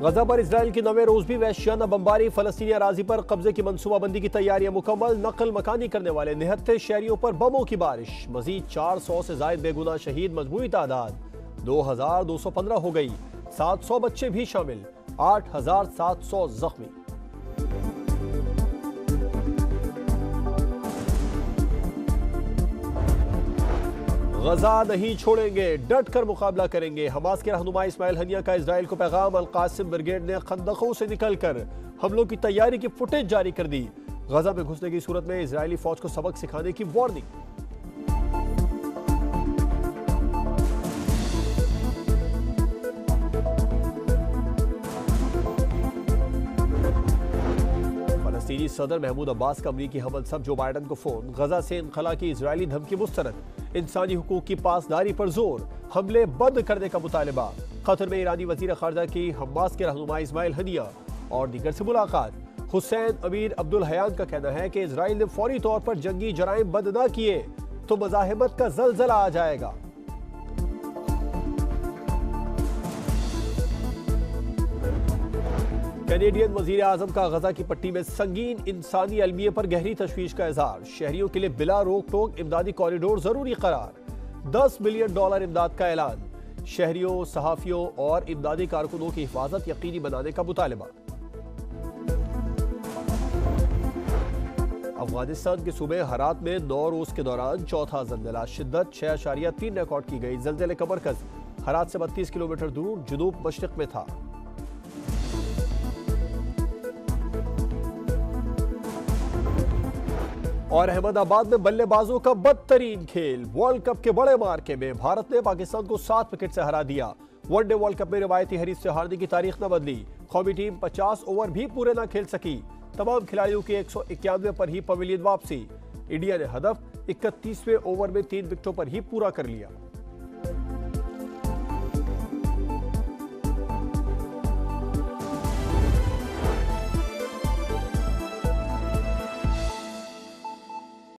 गजा पर इसराइल की 9वें रोज भी वहशियाना बमबारी, फलस्तीनी अराजी पर कब्जे की मनसूबाबंदी की तैयारियां मुकम्मल, नकल मकानी करने वाले 79 शहरियों पर बमों की बारिश, मजीद 400 से जायद बेगुनाह शहीद, मजमूई तादाद 2215 हो गई, 700 बच्चे भी शामिल, 8700 जख्मी। गजा नहीं छोड़ेंगे, डट कर मुकाबला करेंगे। हमास के रहनुमा इस्माइल हनिया का इजराइल को पैगाम। अल कासिम ब्रिगेड ने खंदकों से निकलकर हमलों की तैयारी की फुटेज जारी कर दी। गजा में घुसने की सूरत में इजरायली फौज को सबक सिखाने की वार्निंग। फलस्तीनी सदर महमूद अब्बास का अमरीकी हमदसब जो बाइडन को फोन। गजा से इनखला की इजरायली धमकी मुस्तरद, इंसानी हुकूक की पासदारी पर जोर, हमले बंद करने का मुतालबा। कतर में ईरानी वजीर खारजा की हमास के रहनुमा इस्माइल हनिया और दीगर से मुलाकात। हुसैन अमीर अब्दुल हयान का कहना है कि इजराइल ने फौरी तौर पर जंगी जराइम बंद न किए तो मज़ाहिमत का ज़लज़ला आ जाएगा। कैनेडियन वजीर आजम का गजा की पट्टी में संगीन इंसानी अलमिये पर गहरी तशवीश का इजहार। शहरियों के लिए बिला रोक टोक इमदादी कॉरिडोर जरूरी करार। $10 बिलियन इमदाद का ऐलान। शहरियों, सहाफियों और इमदादी कारकुनों की हिफाजत यकीनी बनाने का मुतालबा। अफगानिस्तान के सूबे हरात में 9 रोज के दौरान चौथा ज़लज़ला, शिद्दत 6.3 रिकॉर्ड की गई। ज़लज़ले का मरकज हरात से 32 किलोमीटर दूर जुनूब मशरिक में था। और अहमदाबाद में बल्लेबाजों का बदतरीन खेल। वर्ल्ड कप के बड़े मार्के में भारत ने पाकिस्तान को 7 विकेट से हरा दिया। वनडे वर्ल्ड कप में रिवायती हरीफ से हारने की तारीख न बदली। कौमी टीम 50 ओवर भी पूरे न खेल सकी। तमाम खिलाड़ियों की 191 पर ही पवेलियन वापसी। इंडिया ने हदफ 31वें ओवर में 3 विकेटों पर ही पूरा कर लिया।